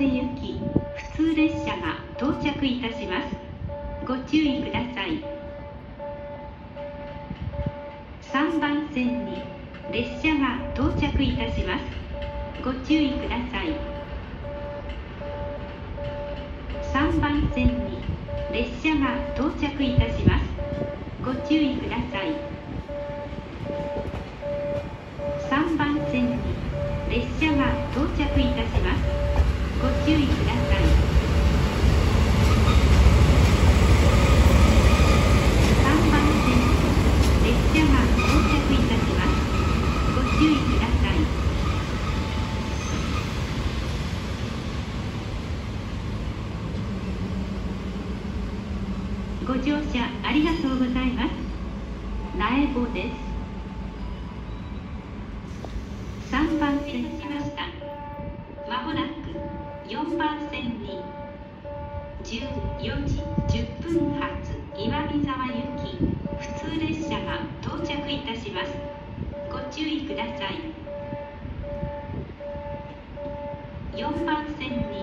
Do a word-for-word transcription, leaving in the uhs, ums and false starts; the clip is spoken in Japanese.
瀬行き普通列車が到着いたします。ご注意ください。さんばん線に列車が到着いたします。ご注意ください。さんばん線に列車が到着いたします。ご注意ください。さんばん線に列車が到着いたします。ご注意ください。さんばん線に列車が到着いたします。ご注意ください。ご乗車ありがとうございます。苗穂です。さんばん線しました。まもなくよんばん線にじゅうよじじゅっぷん発岩見沢行き普通列車が到着いたします。ご注意ください。よんばん線に